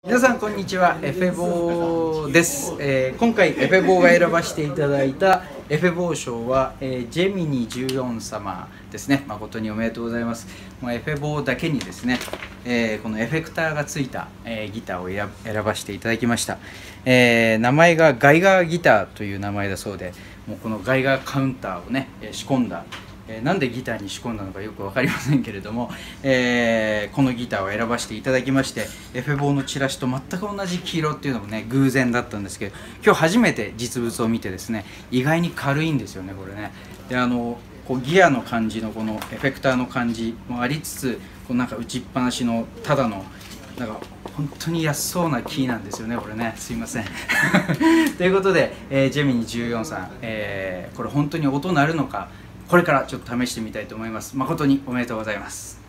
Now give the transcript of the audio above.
皆さんこんにちは、エフェボーです。今回エフェボーが選ばせていただいたエフェボー賞は、ジェミニ14様ですね。誠におめでとうございます。エフェボーだけにですね、このエフェクターがついた、ギターを選ばせていただきました。名前がガイガーギターという名前だそうで、もうこのガイガーカウンターをね仕込んだ、なんでギターに仕込んだのかよく分かりませんけれども、このギターを選ばせていただきまして、エフェボーのチラシと全く同じ黄色っていうのもね偶然だったんですけど、今日初めて実物を見てですね、意外に軽いんですよねこれね。でこうギアの感じのこのエフェクターの感じもありつつ、こうなんか打ちっぱなしのただのなんか本当に安そうなキーなんですよねこれね。すいませんということで、ジェミニ14さん、これ本当に音鳴るのか、これからちょっと試してみたいと思います。誠におめでとうございます。